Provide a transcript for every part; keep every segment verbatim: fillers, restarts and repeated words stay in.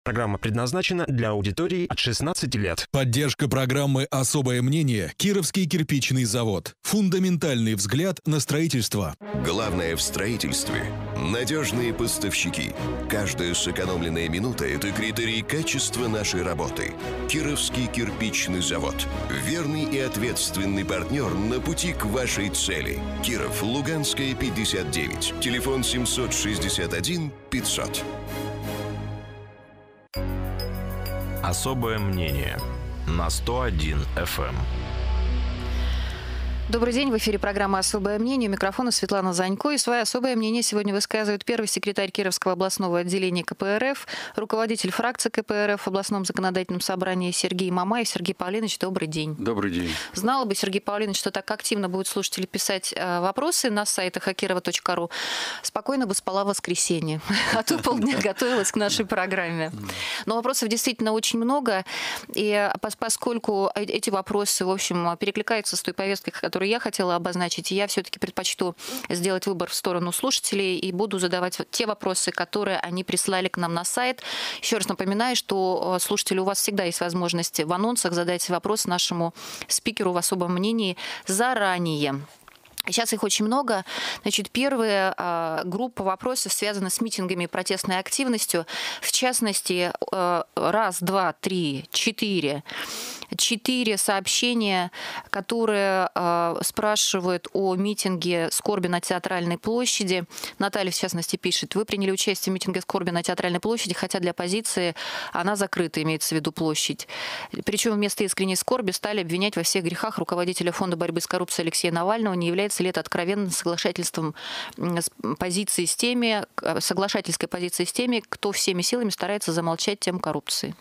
Программа предназначена для аудитории от шестнадцати лет. Поддержка программы «Особое мнение» Кировский кирпичный завод. Фундаментальный взгляд на строительство. Главное в строительстве – надежные поставщики. Каждая сэкономленная минута – это критерий качества нашей работы. Кировский кирпичный завод. Верный и ответственный партнер на пути к вашей цели. Киров, Луганская, пятьдесят девять. Телефон семьсот шестьдесят один пятьсот. Особое мнение на сто один эф эм. Добрый день, в эфире программа «Особое мнение». У микрофона Светлана Занько. И свое особое мнение сегодня высказывает первый секретарь Кировского областного отделения ка пэ эр эф, руководитель фракции ка пэ эр эф в областном законодательном собрании Сергей Мамаев. Сергей Павлович, добрый день. Добрый день. Знала бы, Сергей Павлович, что так активно будут слушатели писать вопросы на сайтах акирова точка ру, спокойно бы спала в воскресенье, а то полдня готовилась к нашей программе. Но вопросов действительно очень много, и поскольку эти вопросы, в общем, перекликаются с той повесткой, которую я хотела обозначить, я все-таки предпочту сделать выбор в сторону слушателей и буду задавать те вопросы, которые они прислали к нам на сайт. Еще раз напоминаю, что, слушатели, у вас всегда есть возможность в анонсах задать вопрос нашему спикеру в особом мнении заранее. Сейчас их очень много. Значит, первая э, группа вопросов связана с митингами и протестной активностью. В частности, э, раз, два, три, четыре. Четыре сообщения, которые э, спрашивают о митинге скорби на Театральной площади. Наталья, в частности, пишет: вы приняли участие в митинге скорби на Театральной площади, хотя для оппозиции она закрыта, имеется в виду площадь. Причем вместо искренней скорби стали обвинять во всех грехах руководителя Фонда борьбы с коррупцией Алексея Навального. Не является ли это откровенным соглашательством с позиции с теми, соглашательской позиции с теми, кто всеми силами старается замолчать тему коррупции?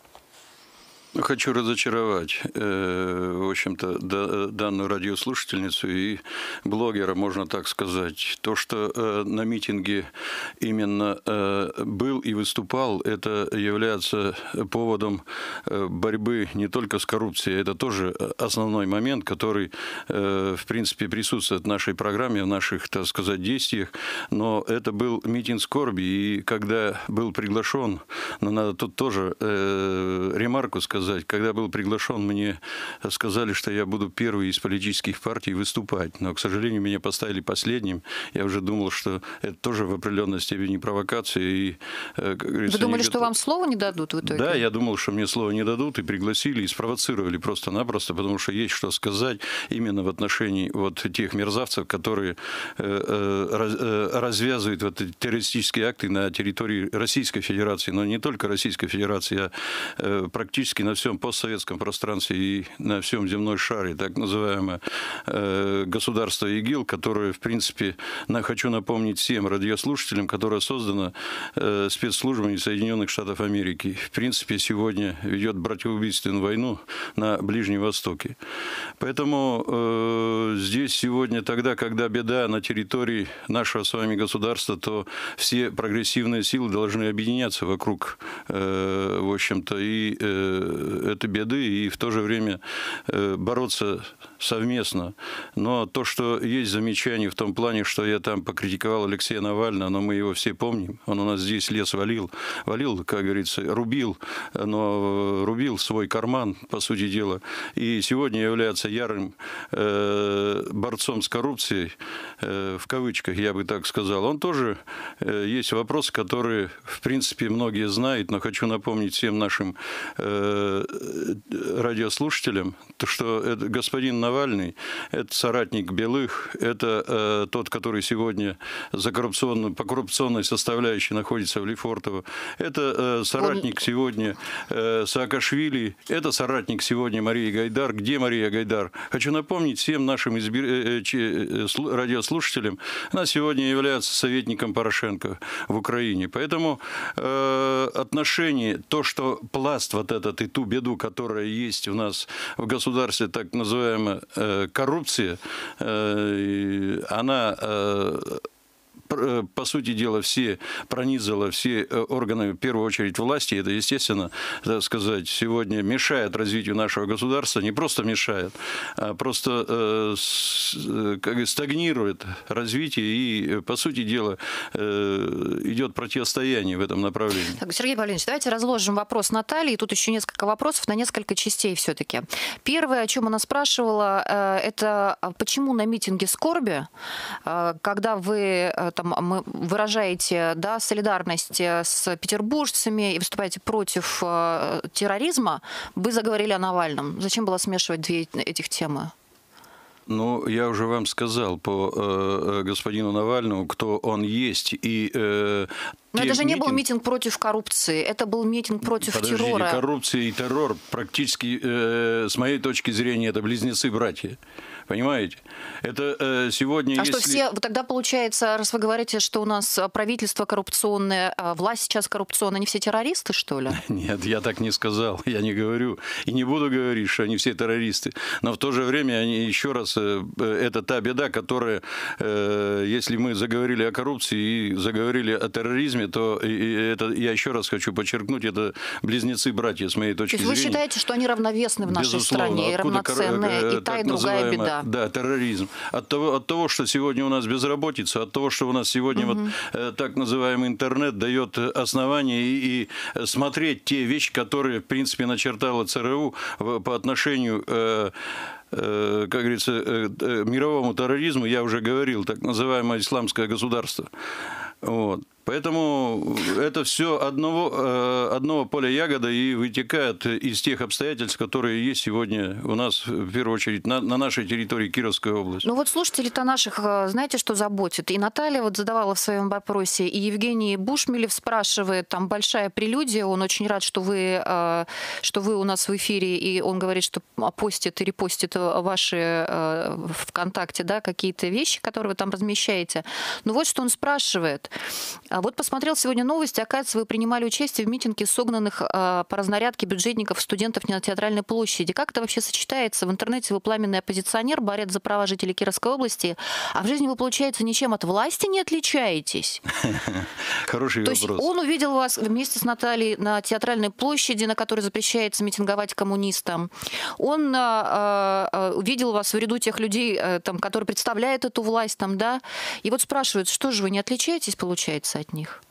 Хочу разочаровать, э, в общем-то, да, данную радиослушательницу и блогера, можно так сказать. То, что э, на митинге именно э, был и выступал, это является поводом э, борьбы не только с коррупцией. Это тоже основной момент, который, э, в принципе, присутствует в нашей программе, в наших, так сказать, действиях. Но это был митинг скорби, и когда был приглашен, но надо тут тоже э, ремарку сказать, когда был приглашен, мне сказали, что я буду первый из политических партий выступать. Но, к сожалению, меня поставили последним. Я уже думал, что это тоже в определенной степени провокация. И, как говорится, вы думали, не что готов... вам слово не дадут в итоге? Да, я думал, что мне слово не дадут, и пригласили, и спровоцировали просто-напросто, потому что есть что сказать именно в отношении вот тех мерзавцев, которые развязывают вот эти террористические акты на территории Российской Федерации, но не только Российской Федерации, а практически на всем постсоветском пространстве и на всем земной шаре, так называемое э, государство ИГИЛ, которое, в принципе, на, хочу напомнить всем радиослушателям, которое создано э, спецслужбами Соединенных Штатов Америки, в принципе, сегодня ведет братьеубийственную войну на Ближнем Востоке. Поэтому э, здесь сегодня, тогда, когда беда на территории нашего с вами государства, то все прогрессивные силы должны объединяться вокруг, э, в общем-то, и э, этой беды, и в то же время бороться совместно. Но то, что есть замечание в том плане, что я там покритиковал Алексея Навального, но мы его все помним, он у нас здесь лес валил, валил, как говорится, рубил, но рубил свой карман, по сути дела, и сегодня является ярым борцом с коррупцией, в кавычках, я бы так сказал. Он тоже, есть вопросы, которые, в принципе, многие знают, но хочу напомнить всем нашим радиослушателям, то, что это господин Навальный, это соратник Белых, это э, тот, который сегодня за коррупционную, по коррупционной составляющей находится в Лефортово, это э, соратник Он... сегодня э, Саакашвили, это соратник сегодня Марии Гайдар. Где Мария Гайдар? Хочу напомнить всем нашим избир... э, э, радиослушателям, она сегодня является советником Порошенко в Украине. Поэтому э, отношение, то, что пласт вот этот и ту беду, которая есть у нас в государстве, так называемая э, коррупция, э, она э, по сути дела, все пронизало все органы, в первую очередь, власти. Это, естественно, так сказать, сегодня мешает развитию нашего государства. Не просто мешает, а просто э, с, как, стагнирует развитие. И, по сути дела, э, идет противостояние в этом направлении. Так, Сергей Павлович, давайте разложим вопрос Натальи. Тут еще несколько вопросов на несколько частей все-таки. Первое, о чем она спрашивала, это почему на митинге скорби, когда вы там выражаете, да, солидарность с петербуржцами и выступаете против терроризма, вы заговорили о Навальном. Зачем было смешивать две этих темы? Ну, я уже вам сказал по э, господину Навальному, кто он есть. И, э, Но это же не митинг... был митинг против коррупции, это был митинг против Подождите, террора. Коррупция и террор практически, э, с моей точки зрения, это близнецы-братья. Понимаете? Это э, сегодня... А если... что все... Тогда получается, раз вы говорите, что у нас правительство коррупционное, власть сейчас коррупционная, они все террористы, что ли? Нет, я так не сказал. Я не говорю. И не буду говорить, что они все террористы. Но в то же время, они, еще раз, это та беда, которая, э, если мы заговорили о коррупции и заговорили о терроризме, то и это, я еще раз хочу подчеркнуть, это близнецы-братья, с моей точки зрения. То есть зрения. вы считаете, что они равновесны в нашей Безусловно. стране и равноценные, и та, и другая беда? Да, терроризм. От того, от того, что сегодня у нас безработица, от того, что у нас сегодня угу. вот, э, так называемый интернет дает основания и, и смотреть те вещи, которые, в принципе, начертала ЦРУ по отношению... Э, как говорится, мировому терроризму, я уже говорил, так называемое исламское государство. Вот. Поэтому это все одного, одного поля ягода и вытекает из тех обстоятельств, которые есть сегодня у нас, в первую очередь, на, на нашей территории Кировской области. Ну вот слушатели-то наших, знаете, что заботит? И Наталья вот задавала в своем вопросе, и Евгений Бушмелев спрашивает, там большая прелюдия, он очень рад, что вы, что вы у нас в эфире, и он говорит, что постит и репостит ваши ВКонтакте, да, какие-то вещи, которые вы там размещаете. Ну вот что он спрашивает. Вот посмотрел сегодня новости, оказывается, вы принимали участие в митинге согнанных э, по разнарядке бюджетников студентов на Театральной площади. Как это вообще сочетается? В интернете вы пламенный оппозиционер, борец за права жителей Кировской области, а в жизни вы, получается, ничем от власти не отличаетесь? Хороший вопрос. То есть он увидел вас вместе с Натальей на Театральной площади, на которой запрещается митинговать коммунистам. Он э, э, увидел вас в ряду тех людей, э, там, которые представляют эту власть, там, да, и вот спрашивают, что же вы не отличаетесь, получается, от них?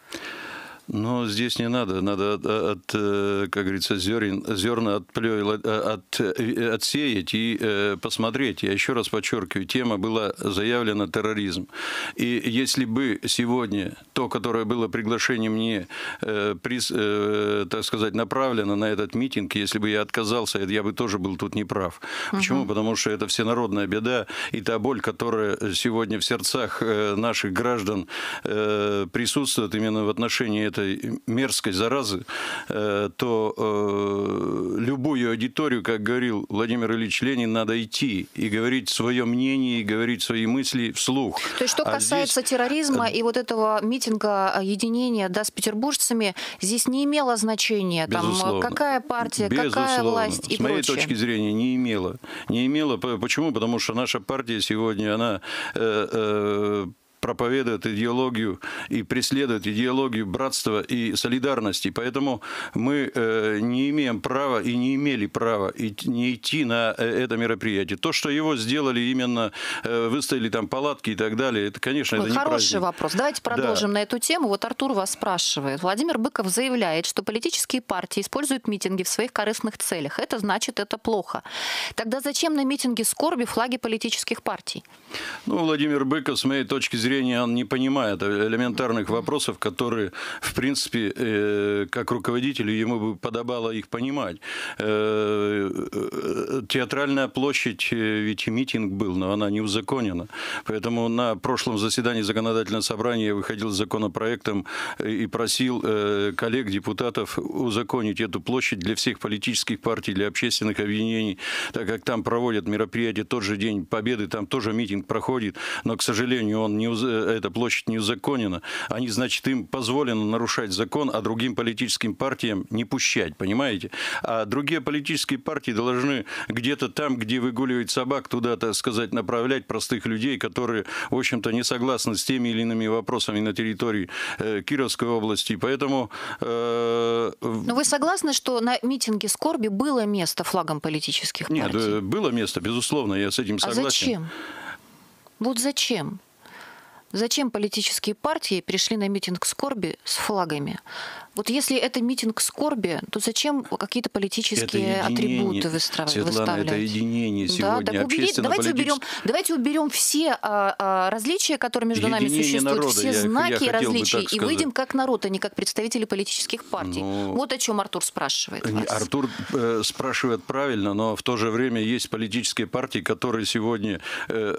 Но здесь не надо, надо от, от как говорится, зерен, зерна отплё, от, отсеять и э, посмотреть. Я еще раз подчеркиваю, тема была заявлена терроризм. И если бы сегодня то, которое было приглашение мне, э, приз, э, так сказать, направлено на этот митинг, если бы я отказался, я бы тоже был тут неправ. Угу. Почему? Потому что это всенародная беда, и та боль, которая сегодня в сердцах наших граждан э, присутствует именно в отношении этой мерзкой заразы, то любую аудиторию, как говорил Владимир Ильич Ленин, надо идти и говорить свое мнение, и говорить свои мысли вслух. То есть, что а касается здесь... терроризма и вот этого митинга единения, да, с петербуржцами, здесь не имело значения, там, какая партия, Безусловно. какая власть и С моей прочее. точки зрения, не имело. Не имело. Почему? Потому что наша партия сегодня, она... Э, э, проповедует идеологию и преследует идеологию братства и солидарности. Поэтому мы э, не имеем права и не имели права и, не идти на это мероприятие. То, что его сделали именно, э, выставили там палатки и так далее, это, конечно, Ой, это не хороший праздник. вопрос. Давайте продолжим да. на эту тему. Вот Артур вас спрашивает. Владимир Быков заявляет, что политические партии используют митинги в своих корыстных целях. Это значит, это плохо. Тогда зачем на митинге скорби флаги политических партий? Ну, Владимир Быков, с моей точки зрения, он не понимает элементарных вопросов, которые, в принципе, э, как руководителю ему бы подобало их понимать. Э, э, театральная площадь, ведь митинг был, но она не узаконена. Поэтому на прошлом заседании законодательного собрания я выходил с законопроектом и просил э, коллег, депутатов узаконить эту площадь для всех политических партий, для общественных объединений, так как там проводят мероприятия тот же День Победы, там тоже митинг митинг проходит, но, к сожалению, он не, эта площадь не узаконена, они, значит, им позволено нарушать закон, а другим политическим партиям не пущать, понимаете? А другие политические партии должны где-то там, где выгуливает собак, туда, так сказать, направлять простых людей, которые, в общем-то, не согласны с теми или иными вопросами на территории э, Кировской области. Поэтому... Э, Но вы согласны, что на митинге скорби было место флагом политических партий? Нет, было место, безусловно, я с этим согласен. А зачем? Вот зачем? Зачем политические партии пришли на митинг скорби с флагами? Вот если это митинг скорби, то зачем какие-то политические атрибуты выставлять? Светлана, это единение сегодня. Да, так уберите, давайте, уберем, давайте уберем все а, а, различия, которые между единение нами существуют, народа. все я, знаки я различий, и выйдем как народ, а не как представители политических партий. Но... Вот о чем Артур спрашивает вас. Артур э, спрашивает правильно, но в то же время есть политические партии, которые сегодня э,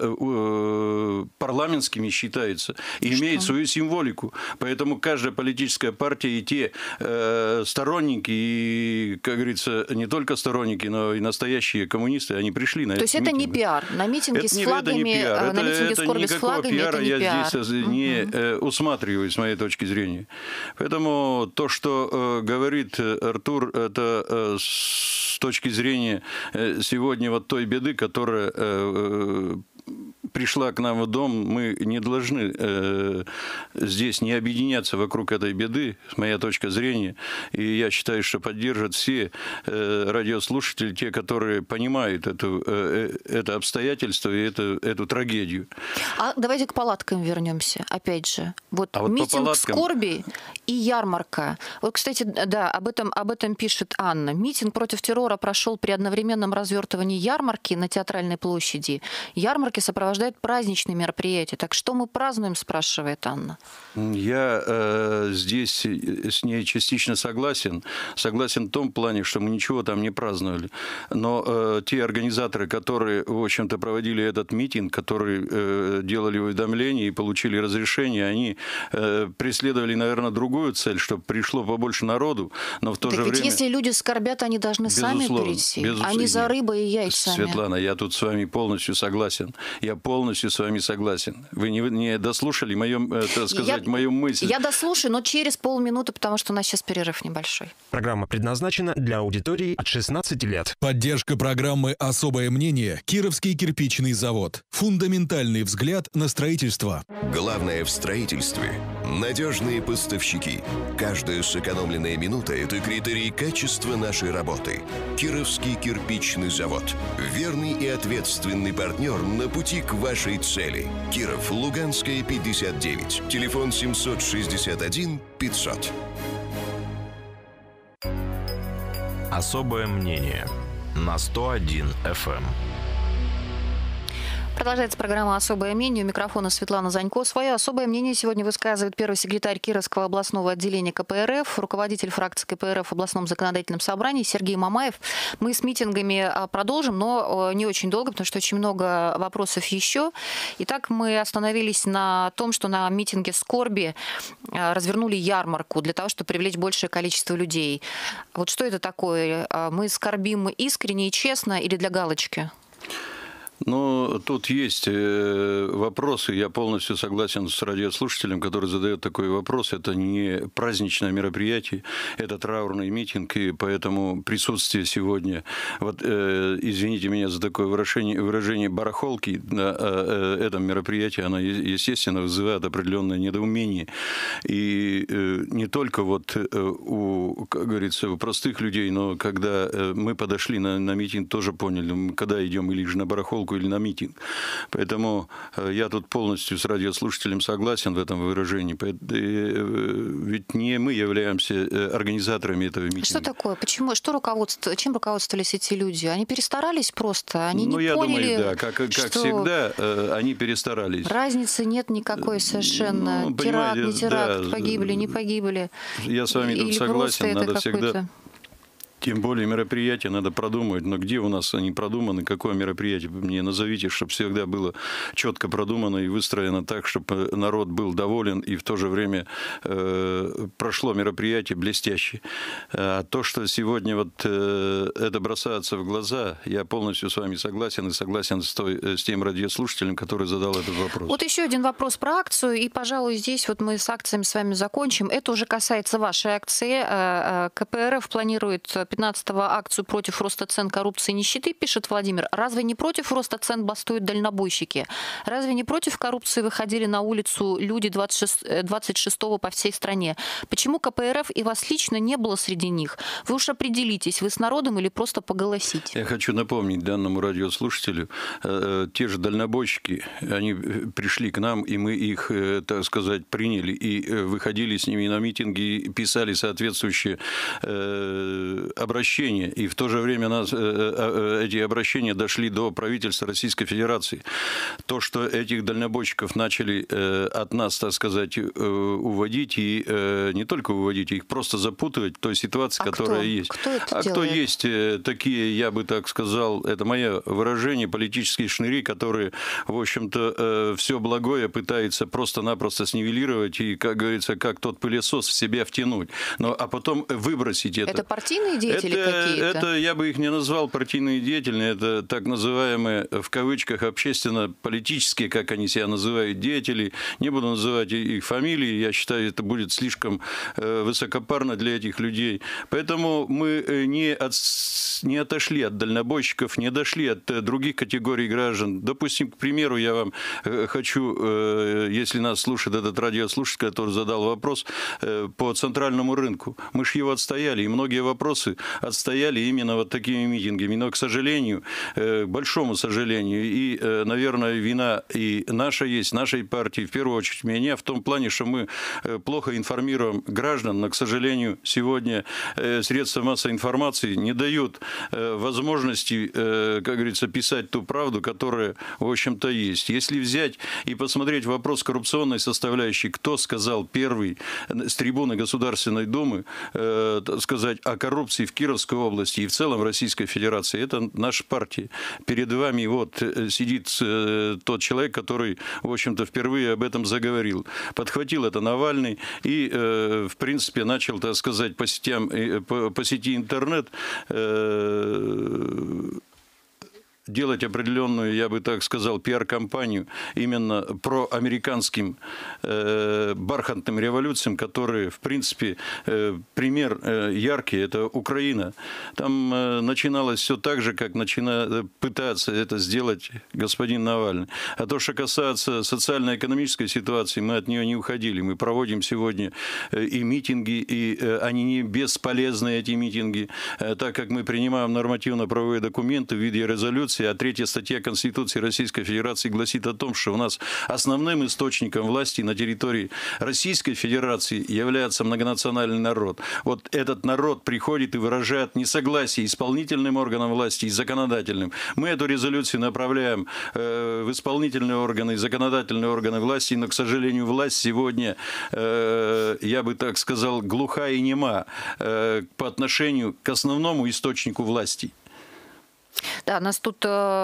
э, парламентскими считаются и Что? имеют свою символику. Поэтому каждая политическая партия и те э, сторонники, и, как говорится, не только сторонники, но и настоящие коммунисты, они пришли на То этот есть это митинг. не пиар? На митинге это с не, флагами, это не пиар. на это, митинге это скорби с флагами, пиара это не я пиар. здесь не uh-huh. усматриваю, с моей точки зрения. Поэтому то, что э, говорит Артур, это э, с точки зрения э, сегодня вот той беды, которая... Э, пришла к нам в дом, мы не должны э, здесь не объединяться вокруг этой беды, с моей точки зрения. И я считаю, что поддержат все э, радиослушатели, те, которые понимают эту, э, это обстоятельство и эту, эту трагедию. А давайте к палаткам вернемся, опять же. Вот а вот митинг палаткам... скорби и ярмарка. Вот, кстати, да, об этом, об этом пишет Анна. Митинг против террора прошел при одновременном развертывании ярмарки на Театральной площади. Ярмарки сопровождают праздничные мероприятия. Так что мы празднуем, спрашивает Анна. Я э, здесь с ней частично согласен. Согласен в том плане, что мы ничего там не праздновали. Но э, те организаторы, которые, в общем-то, проводили этот митинг, которые э, делали уведомления и получили разрешение, они э, преследовали, наверное, другую цель, чтобы пришло побольше народу, но в то так же ведь время... если люди скорбят, они должны сами прийти, а не за рыбой и яйцами. Светлана, я тут с вами полностью согласен. Я полностью с вами согласен. Вы не, не дослушали мою, так сказать, я, мою мысль. Я дослушаю, но через полминуты, потому что у нас сейчас перерыв небольшой. Программа предназначена для аудитории от шестнадцати лет. Поддержка программы «Особое мнение» Кировский кирпичный завод. Фундаментальный взгляд на строительство. Главное в строительстве – надежные поставщики. Каждая сэкономленная минута – это критерий качества нашей работы. Кировский кирпичный завод. Верный и ответственный партнер на пути к вашей цели. Киров, Луганская, пятьдесят девять. Телефон семьсот шестьдесят один пятьсот. Особое мнение на сто один эф эм. Продолжается программа «Особое мнение». У микрофона Светлана Занько. Свое особое мнение сегодня высказывает первый секретарь Кировского областного отделения ка пэ эр эф, руководитель фракции ка пэ эр эф в областном законодательном собрании Сергей Мамаев. Мы с митингами продолжим, но не очень долго, потому что очень много вопросов еще. Итак, мы остановились на том, что на митинге скорби развернули ярмарку для того, чтобы привлечь большее количество людей. Вот что это такое? Мы скорбим искренне и честно или для галочки? Ну, тут есть вопросы. Я полностью согласен с радиослушателем, который задает такой вопрос. Это не праздничное мероприятие, это траурный митинг, и поэтому присутствие сегодня, вот, э, извините меня за такое выражение, выражение барахолки на э, этом мероприятии, оно, естественно, вызывает определенное недоумение. И э, не только вот э, у, как говорится, у простых людей, но когда э, мы подошли на, на митинг, тоже поняли, мы когда идем или же на барахолку, или на митинг. Поэтому я тут полностью с радиослушателем согласен в этом выражении. Ведь не мы являемся организаторами этого митинга. Что такое? Почему? Что руководство, чем руководствовались эти люди? Они перестарались просто? Они ну, не я поняли, думаю, да. Как, как что всегда, они перестарались. Разницы нет никакой совершенно. Ну, теракт, не теракт, да, погибли, не погибли. Я с вами тут согласен. Надо всегда... Тем более мероприятия надо продумывать. Но где у нас они продуманы? Какое мероприятие? Мне назовите, чтобы всегда было четко продумано и выстроено так, чтобы народ был доволен и в то же время э, прошло мероприятие блестяще. А то, что сегодня вот э, это бросается в глаза, я полностью с вами согласен и согласен с, той, с тем радиослушателем, который задал этот вопрос. Вот еще один вопрос про акцию. И, пожалуй, здесь вот мы с акциями с вами закончим. Это уже касается вашей акции. ка пэ эр эф планирует пятнадцатого акцию против роста цен, коррупции и нищеты, пишет Владимир. Разве не против роста цен бастуют дальнобойщики? Разве не против коррупции выходили на улицу люди двадцать шестого по всей стране? Почему ка пэ эр эф и вас лично не было среди них? Вы уж определитесь, вы с народом или просто поголосите? Я хочу напомнить данному радиослушателю, э, те же дальнобойщики, они пришли к нам, и мы их, э, так сказать, приняли, и э, выходили с ними на митинги, писали соответствующие э, обращения, и в то же время нас, э, э, эти обращения дошли до правительства Российской Федерации. То, что этих дальнобойщиков начали э, от нас, так сказать, э, уводить, и э, не только уводить, их просто запутывать в той ситуации, а которая кто? есть. Кто это а делает? кто есть э, такие, я бы так сказал, это мое выражение, политические шныри, которые, в общем-то, э, все благое пытаются просто-напросто снивелировать и, как говорится, как тот пылесос в себя втянуть. Но, а потом выбросить это. Это партийные деятели это, какие-то? Это, я бы их не назвал партийные деятели, это так называемые, в кавычках, общественно-политические, как они себя называют, деятели. Не буду называть их фамилии, я считаю, это будет слишком э, высокопарно для этих людей. Поэтому мы не, от, не отошли от дальнобойщиков, не дошли от э, других категорий граждан. Допустим, к примеру, я вам э, хочу, э, если нас слушает этот радиослушатель, который задал вопрос, э, по центральному рынку. Мы же его отстояли, и многие вопросы отстояли именно вот такими митингами. Но, к сожалению, э, к большому сожалению, и, э, наверное, вина и наша есть, нашей партии, в первую очередь меня, в том плане, что мы э, плохо информируем граждан, но, к сожалению, сегодня э, средства массовой информации не дают э, возможности, э, как говорится, писать ту правду, которая, в общем-то, есть. Если взять и посмотреть вопрос коррупционной составляющей, кто сказал первый с трибуны Государственной Думы, э, так сказать, о коррупции в Кировской области и в целом в Российской Федерации, это наша партия. Перед вами вот сидит э, тот человек, который, в общем-то, впервые об этом заговорил. Подхватил это Навальный и, э, в принципе, начал, так сказать, по сетям, по, по сети интернет э, делать определенную, я бы так сказал, пиар-компанию именно про американским э, бархатным революциям, которые, в принципе, э, пример э, яркий, это Украина. Там э, начиналось все так же, как начина... пытаться это сделать господин Навальный. А то, что касается социально-экономической ситуации, мы от нее не уходили. Мы проводим сегодня э, и митинги, и э, они не бесполезны, эти митинги, э, так как мы принимаем нормативно-правовые документы в виде резолюции. А третья статья Конституции Российской Федерации гласит о том, что у нас основным источником власти на территории Российской Федерации является многонациональный народ. Вот этот народ приходит и выражает несогласие исполнительным органам власти и законодательным. Мы эту резолюцию направляем э, в исполнительные органы и законодательные органы власти, но, к сожалению, власть сегодня, э, я бы так сказал, глуха и нема э, по отношению к основному источнику власти. Да, нас тут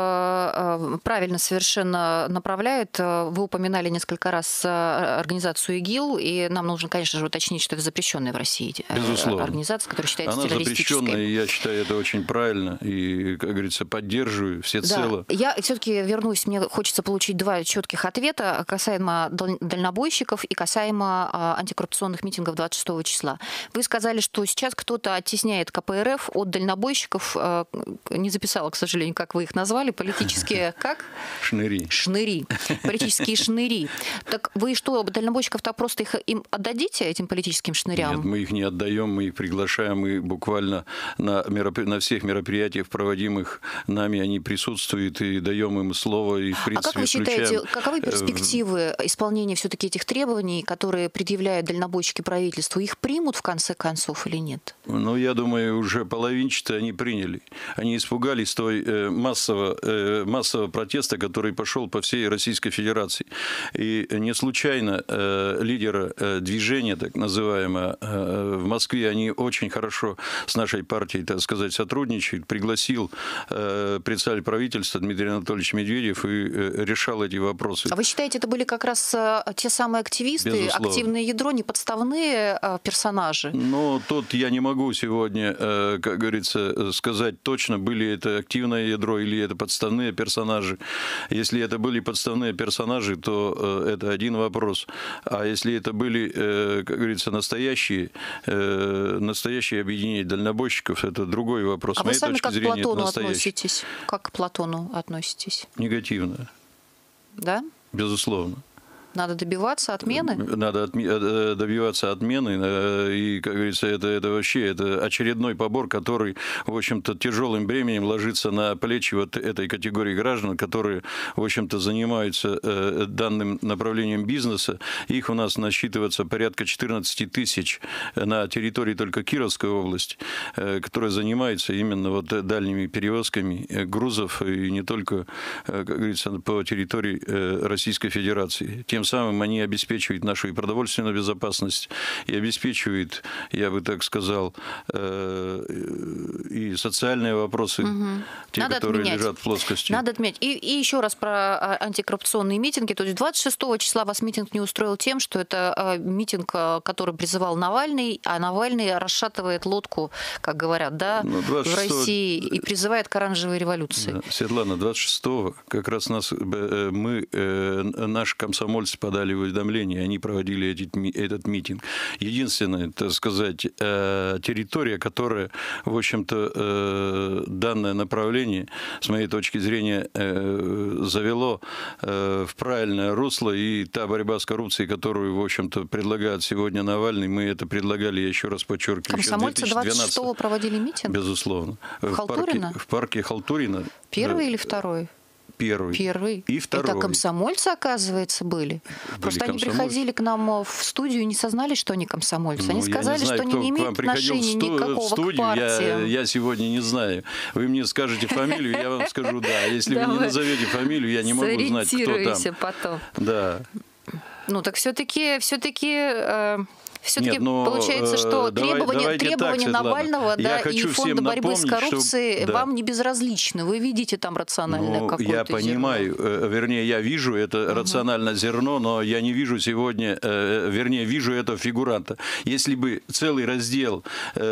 э, правильно совершенно направляют. Вы упоминали несколько раз организацию ИГИЛ, и нам нужно, конечно же, уточнить, что это запрещенная в России Безусловно. организация, которая считается Она террористической. Она запрещенная, и я считаю это очень правильно, и, как говорится, поддерживаю всецело. Да. Я все-таки вернусь, мне хочется получить два четких ответа касаемо дальнобойщиков и касаемо антикоррупционных митингов двадцать шестого числа. Вы сказали, что сейчас кто-то оттесняет ка пэ эр эф от дальнобойщиков, не записал, к сожалению, как вы их назвали, политические, как? Шныри. Шныри. Политические шныри. Так вы что, дальнобойщиков-то просто их им отдадите, этим политическим шнырям? Нет, мы их не отдаем, мы их приглашаем, и буквально на, меропри... на всех мероприятиях, проводимых нами, они присутствуют, и даем им слово, и, в принципе, а как вы считаете, включаем... каковы перспективы исполнения все-таки этих требований, которые предъявляют дальнобойщики правительству? Их примут, в конце концов, или нет? Ну, я думаю, уже половинчато они приняли. Они испугались той такой массового, массового протеста, который пошел по всей Российской Федерации. И не случайно лидеры движения, так называемое, в Москве, они очень хорошо с нашей партией, так сказать, сотрудничают, пригласил председатель правительства Дмитрий Анатольевич Медведев и решал эти вопросы. А вы считаете, это были как раз те самые активисты, Безусловно. Активное ядро, не подставные персонажи? Но тут я не могу сегодня, как говорится, сказать точно, были это активное ядро или это подставные персонажи. Если это были подставные персонажи, то это один вопрос. А если это были, как говорится, настоящие, настоящие объединения дальнобойщиков, это другой вопрос. А С вы моей сами точки как к зрения, Платону это относитесь? Как к Платону относитесь? негативно. Да? Безусловно. Надо добиваться отмены? Надо отме- добиваться отмены. И, как говорится, это, это вообще это очередной побор, который, в общем-то, тяжелым бременем ложится на плечи вот этой категории граждан, которые, в общем-то, занимаются данным направлением бизнеса. Их у нас насчитывается порядка четырнадцать тысяч на территории только Кировской области, которая занимается именно вот дальними перевозками грузов и не только, как говорится, по территории Российской Федерации. Тем самым они обеспечивают нашу и продовольственную безопасность, и обеспечивают, я бы так сказал, и социальные вопросы, угу. те, Надо которые отменять. лежат в плоскости. Надо отменять. И, и еще раз про антикоррупционные митинги. То есть двадцать шестого числа вас митинг не устроил тем, что это митинг, который призывал Навальный, а Навальный расшатывает лодку, как говорят, да, ну, в России и призывает к оранжевой революции. Да. Светлана, двадцать шестого как раз нас, мы, наши комсомольцы подали уведомление, они проводили эти, этот митинг. Единственная, так сказать, территория, которая, в общем-то, данное направление, с моей точки зрения, завело в правильное русло, и та борьба с коррупцией, которую, в общем-то, предлагает сегодня Навальный, мы это предлагали, я еще раз подчеркиваю, комсомольцы двадцать шестого проводили митинг? Безусловно. Халтурина? В парке, в парке Халтурина. Первый или второй? Первый. Первый. И второй. Это комсомольцы, оказывается, были. были Просто они приходили к нам в студию и не сознались, что они комсомольцы. Ну, они сказали, знаю, что они не имеют отношения сту- никакого студию, к партиям. Я, я сегодня не знаю. Вы мне скажете фамилию, я вам скажу да. Если вы не назовете фамилию, я не могу знать, кто там. Потом. Да. Ну так все-таки, все-таки. Э- Все-таки Нет, но, получается, что давай, требования, требования так, Навального да, и Фонда борьбы напомнить, с коррупцией что, вам да. не безразличны. Вы видите там рациональное ну, какое-то я понимаю, зерно. вернее, я вижу это uh-huh. рациональное зерно, но я не вижу сегодня, вернее, вижу это фигуранта. Если бы целый раздел,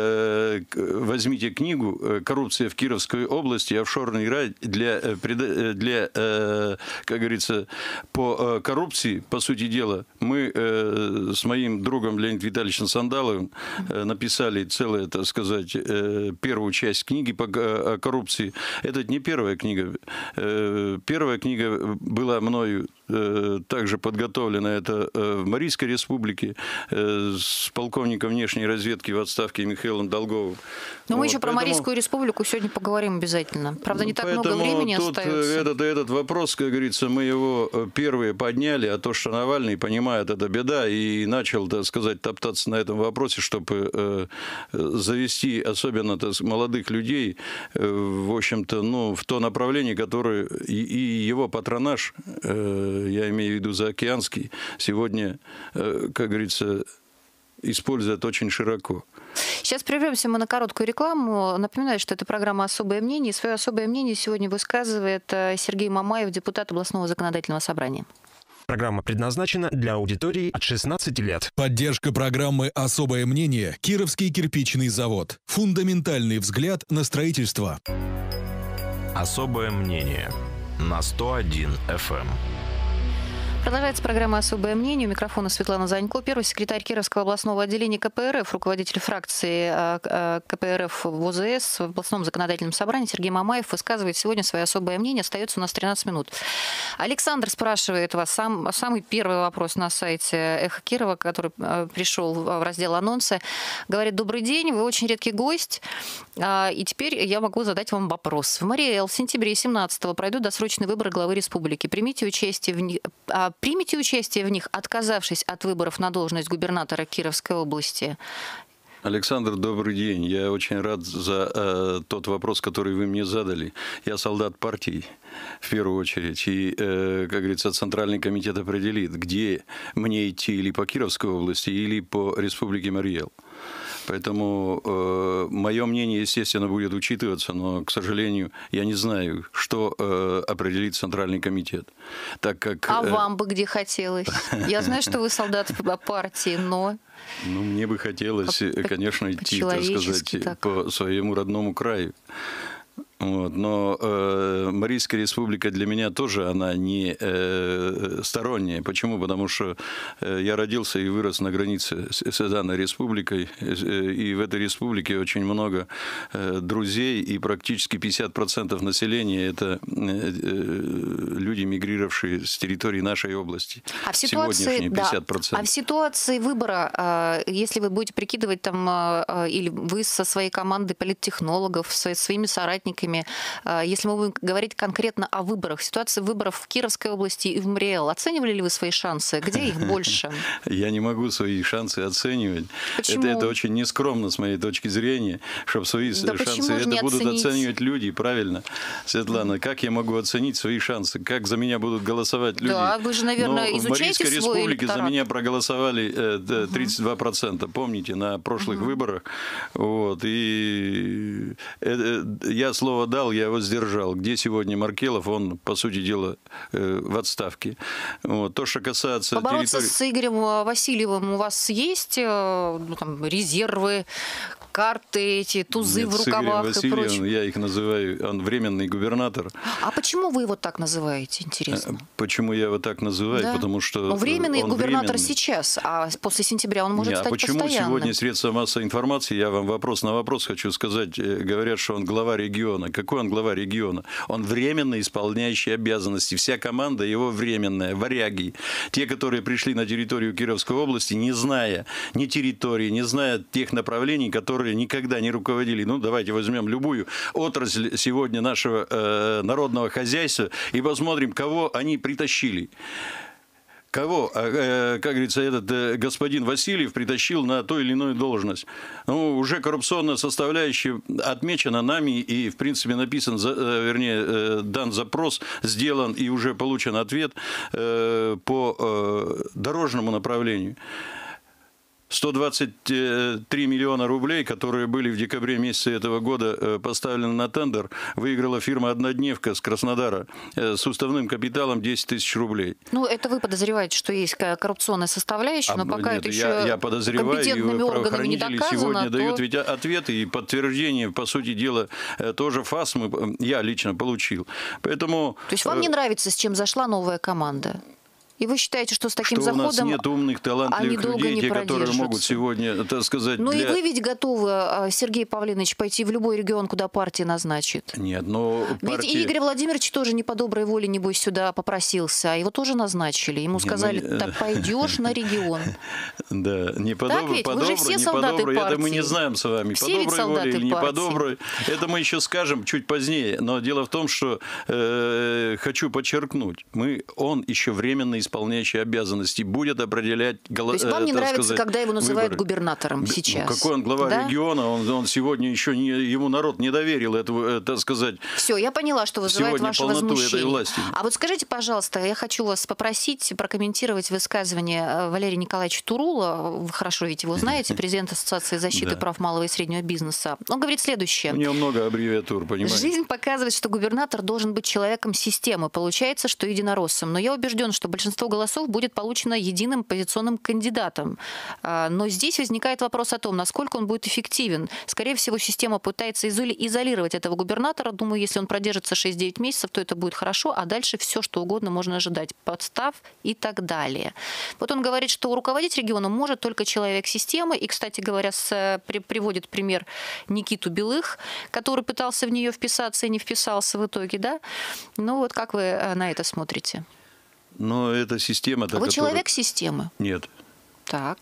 возьмите книгу «Коррупция в Кировской области. Офшорный рай» для, для, как говорится, по коррупции, по сути дела, мы с моим другом Леонидом Витальевичем Сандаловым написали целую, так сказать, первую часть книги по коррупции. Это не первая книга. Первая книга была мною также подготовлена, это в Марийской республике с полковником внешней разведки в отставке Михаилом Долговым. Но вот, мы еще поэтому... про Марийскую республику сегодня поговорим обязательно. Правда, не так поэтому много времени тут остается. Этот, этот вопрос, как говорится, мы его первые подняли, а то, что Навальный понимает, это беда, и начал, так сказать, топтаться на этом вопросе, чтобы э, завести особенно так, молодых людей, э, в общем-то, ну, в то направление, которое и, и его патронаж, э, я имею в виду заокеанский, сегодня, э, как говорится, использует очень широко. Сейчас прервемся мы на короткую рекламу. Напоминаю, что это программа «Особое мнение». И свое особое мнение сегодня высказывает Сергей Мамаев, депутат областного законодательного собрания. Программа предназначена для аудитории от шестнадцати лет. Поддержка программы «Особое мнение» Кировский кирпичный завод. Фундаментальный взгляд на строительство. Особое мнение на сто один эф эм. Продолжается программа «Особое мнение». У микрофона Светлана Занько, первый секретарь Кировского областного отделения ка пэ эр эф, руководитель фракции ка пэ эр эф в о зэ эс в областном законодательном собрании Сергей Мамаев высказывает сегодня свое особое мнение. Остается у нас тринадцать минут. Александр спрашивает вас, сам, самый первый вопрос на сайте «Эхо Кирова», который пришел в раздел «Анонсы». Говорит: добрый день, вы очень редкий гость, и теперь я могу задать вам вопрос. В Марий Эл в сентябре семнадцатого пройдут досрочные выборы главы республики. Примите участие в них... Примите участие в них, отказавшись от выборов на должность губернатора Кировской области. Александр, добрый день. Я очень рад за э, тот вопрос, который вы мне задали. Я солдат партии, в первую очередь. И, э, как говорится, Центральный комитет определит, где мне идти или по Кировской области, или по Республике Марий-Эл. Поэтому э, мое мнение, естественно, будет учитываться, но, к сожалению, я не знаю, что э, определит Центральный комитет. Так как, а э, вам бы где хотелось? Я знаю, что вы солдат партии, но... Ну, мне бы хотелось, по, конечно, идти, так сказать, так. по своему родному краю. Вот. Но э, Марийская республика для меня тоже, она не э, сторонняя. Почему? Потому что э, я родился и вырос на границе с, с данной республикой. Э, и в этой республике очень много э, друзей. И практически пятьдесят процентов населения – это э, люди, мигрировавшие с территории нашей области. А в ситуации, пятьдесят процентов. Да, а в ситуации выбора, если вы будете прикидывать, там, или вы со своей командой политтехнологов, со своими соратниками, если мы будем говорить конкретно о выборах, ситуации выборов в Кировской области и в Марий-Эл, оценивали ли вы свои шансы? Где их больше? Я не могу свои шансы оценивать. Почему? Это, это очень нескромно с моей точки зрения, чтобы свои да шансы... Это будут оценить? оценивать люди, правильно. Светлана, как я могу оценить свои шансы? Как за меня будут голосовать люди? Да, вы же, наверное, Но изучаете в Марийской свой республике электорат. за меня проголосовали тридцать два процента, помните, на прошлых угу. выборах. Вот. И я слово дал, я его сдержал. Где сегодня Маркелов, он, по сути дела, в отставке. Вот. То, что касается Побороться территории... с Игорем Васильевым у вас есть ну, там, резервы, карты, эти тузы Нет, в рукавах с и Игорем прочее? Васильевым, я их называю, он временный губернатор. А почему вы его так называете, интересно? Почему я его так называю? Да. Потому что ну, временный он губернатор временный. Сейчас, а после сентября он может Не, стать а почему постоянным? сегодня средства массовой информации, я вам вопрос на вопрос хочу сказать, говорят, что он глава региона. Какой он глава региона? Он временно исполняющий обязанности. Вся команда его временная, варяги. Те, которые пришли на территорию Кировской области, не зная ни территории, не зная тех направлений, которые никогда не руководили. Ну, давайте возьмем любую отрасль сегодня нашего э, народного хозяйства и посмотрим, кого они притащили. Кого, как говорится, этот господин Васильев притащил на ту или иную должность. Ну, уже коррупционная составляющая отмечена нами и, в принципе, написан, вернее, дан запрос, сделан и уже получен ответ по дорожному направлению. сто двадцать три миллиона рублей, которые были в декабре месяце этого года поставлены на тендер, выиграла фирма «Однодневка» с Краснодара с уставным капиталом десять тысяч рублей. Ну, это вы подозреваете, что есть коррупционная составляющая, но а, пока нет, это еще я, я подозреваю, компетентными и органами не правоохранители доказано. сегодня то... дают ведь ответы и подтверждение, по сути дела, тоже ФАС мы, я лично получил. Поэтому... То есть вам не нравится, с чем зашла новая команда? И вы считаете, что с таким что заходом у нас нет умных, талантливых людей, те, которые могут сегодня, так сказать... Ну для... и вы ведь готовы, Сергей Павлович, пойти в любой регион, куда партия назначит? Нет, но Ведь партия... и Игорь Владимирович тоже не по доброй воле, небось, сюда попросился. Его тоже назначили. Ему сказали, мы... так пойдешь на регион. Да, не по доброй, по доброй, не по доброй. Это мы не знаем с вами, по доброй воле или не по доброй. Это мы еще скажем чуть позднее. Но дело в том, что э, хочу подчеркнуть, мы, он еще временно исполняющий обязанности будет определять, То есть вам не нравится, сказать, когда его называют выборы. губернатором сейчас? Ну, какой он глава да? региона, он, он сегодня еще не, ему народ не доверил этого, так сказать. Все, я поняла, что вызывает ваше возмущение. А вот скажите, пожалуйста, я хочу вас попросить прокомментировать высказывание Валерия Николаевича Турула. Вы хорошо ведь его знаете, президент Ассоциации защиты да. прав малого и среднего бизнеса. Он говорит следующее. У него много аббревиатур, понимаете? Жизнь показывает, что губернатор должен быть человеком системы. Получается, что единороссом. Но я убежден, что большинство голосов будет получено единым оппозиционным кандидатом. Но здесь возникает вопрос о том, насколько он будет эффективен. Скорее всего, система пытается изолировать этого губернатора. Думаю, если он продержится шесть-девять месяцев, то это будет хорошо, а дальше все, что угодно можно ожидать. Подстав и так далее. Вот он говорит, что руководить регионом может только человек системы. И, кстати говоря, с, при, приводит пример Никиту Белых, который пытался в нее вписаться и не вписался в итоге. Да? Ну вот как вы на это смотрите? Но эта система... Вы которая... человек системы? Нет. Так.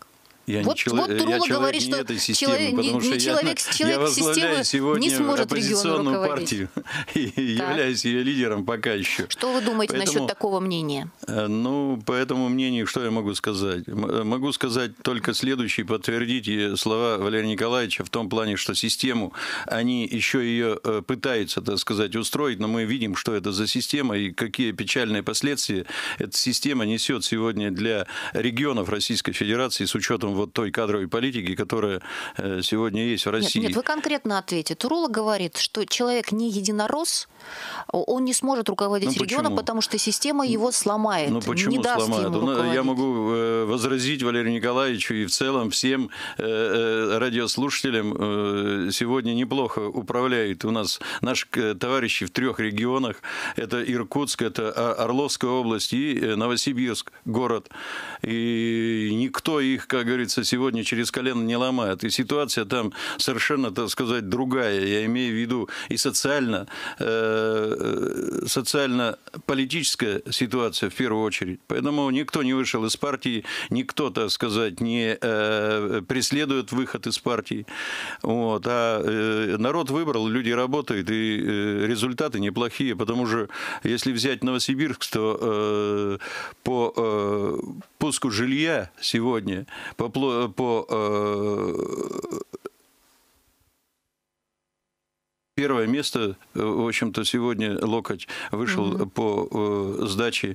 Я вот, не, чело... вот Турула я человек говорит, не что этой системы, человек, потому не, что не человек, я, человек я возглавляю сегодня не сможет региону руководить. партию и являюсь ее лидером пока еще. Что вы думаете поэтому, насчет такого мнения? Ну, по этому мнению, что я могу сказать? Могу сказать только следующее, подтвердить слова Валерия Николаевича в том плане, что систему, они еще ее пытаются, так сказать, устроить, но мы видим, что это за система и какие печальные последствия эта система несет сегодня для регионов Российской Федерации с учетом вот той кадровой политики, которая сегодня есть в России. Нет, нет, вы конкретно ответите. Турула говорит, что человек не единорос, он не сможет руководить ну, регионом, потому что система его сломает, ну, почему не даст сломает? ему руководить. Я могу возразить Валерию Николаевичу и в целом всем радиослушателям сегодня неплохо управляют у нас наши товарищи в трех регионах. Это Иркутск, это Орловская область и Новосибирск, город. И никто их, как говорится, сегодня через колено не ломает. И ситуация там совершенно, так сказать, другая. Я имею в виду и социально, э, социально-политическая ситуация в первую очередь. Поэтому никто не вышел из партии, никто, так сказать, не э, преследует выход из партии. Вот. А э, народ выбрал, люди работают, и э, результаты неплохие, потому что если взять Новосибирск, то э, по э, пуску жилья сегодня, по, по э, первое место, в общем-то, сегодня Локоть вышел mm-hmm. по э, сдаче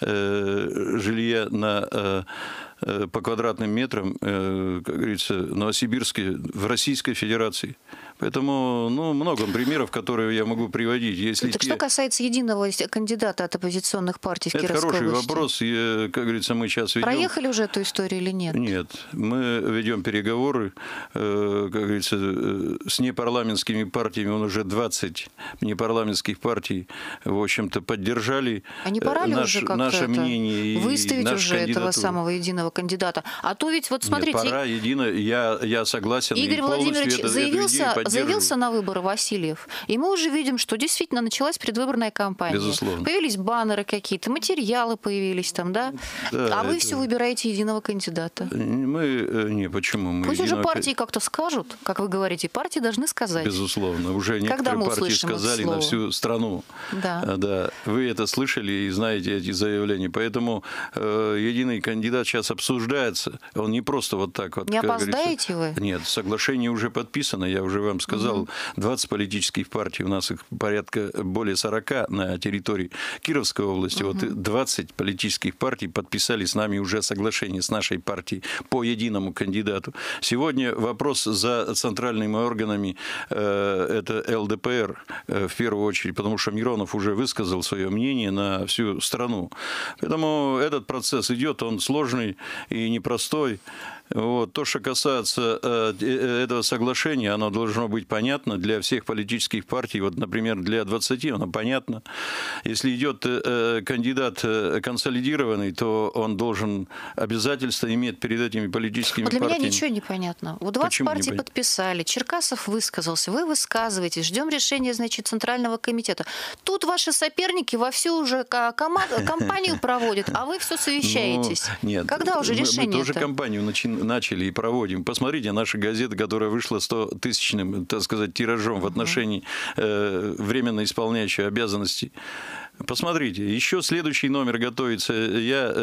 э, жилья на, э, по квадратным метрам, э, как говорится, в Новосибирске, в Российской Федерации. Поэтому, ну, много примеров, которые я могу приводить. Если так те... что касается единого кандидата от оппозиционных партий в Это Кировской хороший области. вопрос. И, как говорится, мы сейчас ведем... Проехали уже эту историю или нет? Нет. Мы ведем переговоры, э, как говорится, э, с непарламентскими партиями. Он уже двадцать непарламентских партий, в общем-то, поддержали а не пора ли наш, уже как-то наше это мнение и выставить нашу уже кандидатуру? этого самого единого кандидата? А то ведь, вот смотрите... Нет, пора, едино, я, я согласен. Игорь Владимирович это, заявился, заявился на выборы Васильев, и мы уже видим, что действительно началась предвыборная кампания. Безусловно. Появились баннеры какие-то, материалы появились там, да? Да, а вы это... все выбираете единого кандидата. Мы... Не, почему? Мы Пусть единого... уже партии как-то скажут, как вы говорите, партии должны сказать. Безусловно. Уже Когда некоторые партии сказали на всю страну. Да. Да. Вы это слышали и знаете эти заявления. Поэтому э, единый кандидат сейчас обсуждается. Он не просто вот так вот. Не опоздаете вы? Нет, соглашение уже подписано. Я уже вам сказал, угу. двадцать политических партий. У нас их порядка более сорока на территории Кировской области. Угу. Вот двадцать политических партий подписали с нами уже соглашение с нашей партией по единому кандидату. Сегодня вопрос за центральными органами э, это эл дэ пэ эр э, в первую очередь, потому что Миронов уже высказал свое мнение на всю страну. Поэтому этот процесс идет, он сложный и непростой. Вот. То, что касается э, этого соглашения, оно должно быть понятно для всех политических партий. Вот, например, для двадцати оно понятно. Если идет э, кандидат э, консолидированный, то он должен обязательства иметь перед этими политическими вот для партиями. Для меня ничего не понятно. Вот двадцать Почему партий подписали, Черкасов высказался, вы высказываетесь, ждем решения, значит, Центрального комитета. Тут ваши соперники вовсю уже кампанию проводят, а вы все совещаетесь. Ну, нет, когда уже решение? Мы тоже кампанию начинаем. начали и проводим. Посмотрите, наша газета, которая вышла стотысячным, так сказать, тиражом в отношении э, временно исполняющей обязанности. Посмотрите, еще следующий номер готовится. Я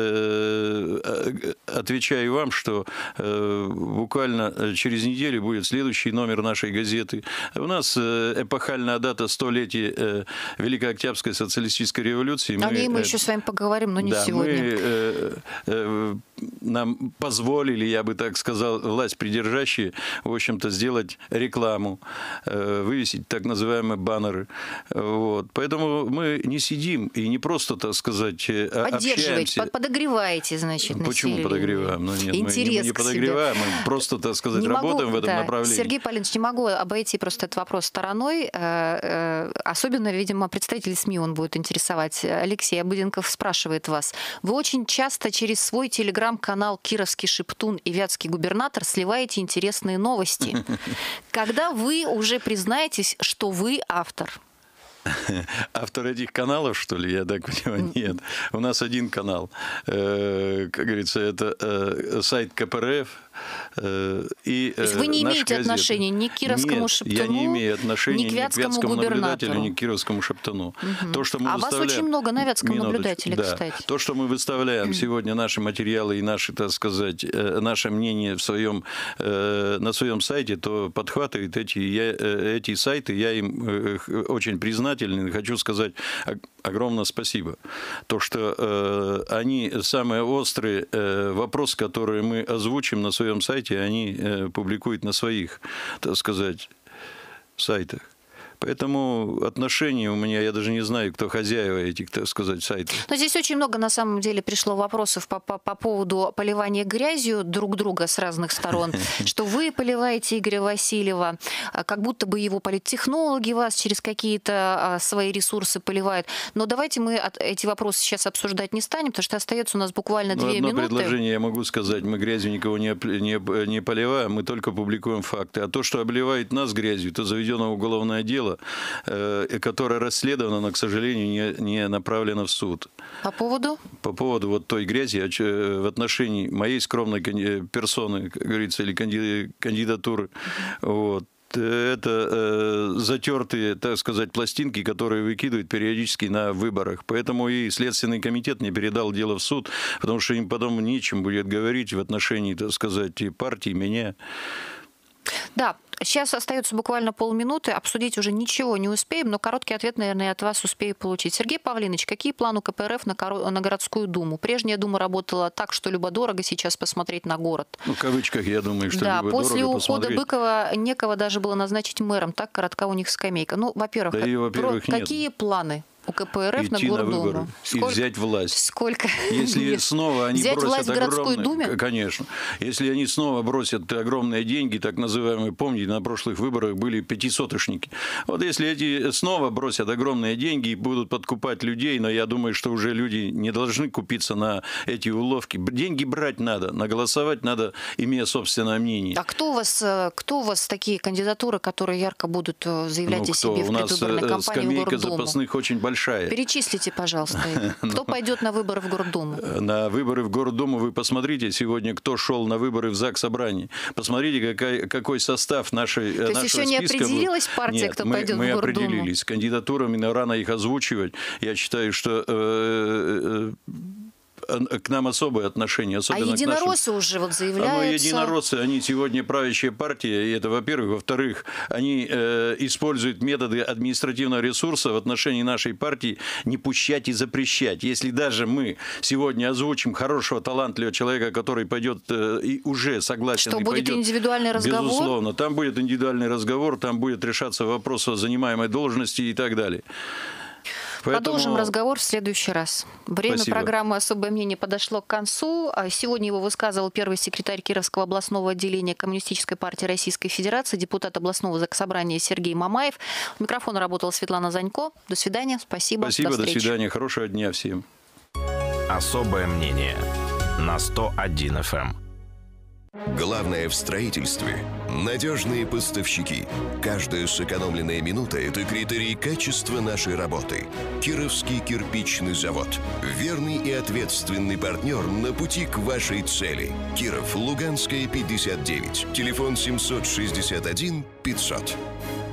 э, отвечаю вам, что э, буквально через неделю будет следующий номер нашей газеты. У нас э, эпохальная дата столетия э, Великой Октябрьской социалистической революции. О ней мы э, еще с вами поговорим, но не да, сегодня. Мы, э, э, нам позволили, я бы так сказал, власть придержащие, в общем-то, сделать рекламу, э, вывесить так называемые баннеры. Вот. Поэтому мы не сидим и не просто, так сказать, поддерживаете, общаемся. подогреваете, значит, Почему население? подогреваем? Ну, нет, Интерес мы не, не к подогреваем, себе. мы просто, так сказать, не работаем могу, в этом да. направлении. Сергей Полинович, не могу обойти просто этот вопрос стороной. Особенно, видимо, представители СМИ он будет интересовать. Алексей Обыденков спрашивает вас. Вы очень часто через свой телеграм-канал «Кировский шептун» и «Вятский губернатор» сливаете интересные новости. Когда вы уже признаетесь, что вы автор? Автор этих каналов, что ли, я так понимаю? Нет. У нас один канал. Как говорится, это сайт ка пэ эр эф. И То есть вы не имеете газеты. отношения ни к Кировскому Нет, Шептуну, я не имею отношения ни к Вятскому, ни к Вятскому наблюдателю, ни к Кировскому Шептуну. Угу. То, что мы а выставляем... вас очень много на Вятском Минуточку. наблюдателе, да. кстати. То, что мы выставляем сегодня, наши материалы и наши, так сказать, наше мнение в своем, на своем сайте, то подхватывает эти, я, эти сайты. Я им очень признателен и хочу сказать огромное спасибо. То, что они самые острые вопросы, которые мы озвучим на своем сайте, они публикуют на своих, так сказать, сайтах. Поэтому отношения у меня, я даже не знаю, кто хозяева этих, так сказать, сайтов. Но здесь очень много, на самом деле, пришло вопросов по, по, по поводу поливания грязью друг друга с разных сторон, что вы поливаете Игоря Васильева, как будто бы его политтехнологи вас через какие-то свои ресурсы поливают. Но давайте мы эти вопросы сейчас обсуждать не станем, потому что остается у нас буквально две минуты. Одно предложение я могу сказать. Мы грязью никого не, не, не поливаем, мы только публикуем факты. А то, что обливает нас грязью, то заведено уголовное дело, которая расследована, но, к сожалению, не, не направлена в суд. По поводу? По поводу вот той грязи в отношении моей скромной персоны, как говорится, или кандидатуры. Вот. Это э, затертые, так сказать, пластинки, которые выкидывают периодически на выборах. Поэтому и Следственный комитет не передал дело в суд, потому что им потом нечем будет говорить в отношении, так сказать, и партии, меня. Да, сейчас остается буквально полминуты, обсудить уже ничего не успеем, но короткий ответ, наверное, от вас успею получить. Сергей Павлинович, какие планы у ка пэ эр эф на, коро... на городскую думу? Прежняя дума работала так, что любо-дорого сейчас посмотреть на город. Ну, в кавычках, я думаю, что да, любо-дорого после ухода посмотреть. Быкова некого даже было назначить мэром, так коротка у них скамейка. Ну, во-первых, да и, во-первых, про... какие планы у ка пэ эр эф идти на Гордуму? На выборы Сколько... и взять власть. Сколько? Если снова они взять бросят власть в городской огромные... думе? Конечно. Если они снова бросят огромные деньги, так называемые, помните, на прошлых выборах были пятисотошники. Вот если эти снова бросят огромные деньги и будут подкупать людей, но я думаю, что уже люди не должны купиться на эти уловки. Деньги брать надо, наголосовать надо, имея собственное мнение. А кто у вас, кто у вас такие кандидатуры, которые ярко будут заявлять ну, о себе в предвыборной кампании в Гордуму? У нас скамейка запасных очень большая. Перечислите, пожалуйста, кто пойдет на выборы в Гордуму? На выборы в Гордуму вы посмотрите сегодня, кто шел на выборы в ЗАГС Собрание. Посмотрите, какой, какой состав нашей, То есть еще не определилась партия, Нет, кто мы, пойдет мы в Гордуму? Мы определились. Кандидатурами, но рано их озвучивать. Я считаю, что... Э, э, к нам особое отношение. А единороссы нашим... уже вот заявляются? Ну, единороссы, они сегодня правящая партия, и это, во-первых. Во-вторых, они э, используют методы административного ресурса в отношении нашей партии не пущать и запрещать. Если даже мы сегодня озвучим хорошего, талантливого человека, который пойдет э, и уже согласен. Что, и будет пойдет, индивидуальный разговор? Безусловно. Там будет индивидуальный разговор, там будет решаться вопрос о занимаемой должности и так далее. Поэтому... Продолжим разговор в следующий раз. Время Спасибо. Программы «Особое мнение» подошло к концу. Сегодня его высказывал первый секретарь Кировского областного отделения Коммунистической партии Российской Федерации, депутат областного заксобрания Сергей Мамаев. У микрофона работала Светлана Занько. До свидания. Спасибо. Спасибо. До, до свидания. Хорошего дня всем. «Особое мнение» на сто один эф эм. Главное в строительстве – надежные поставщики. Каждая сэкономленная минута – это критерий качества нашей работы. Кировский кирпичный завод. Верный и ответственный партнер на пути к вашей цели. Киров, Луганская, пятьдесят девять. Телефон семьсот шестьдесят один пятьсот.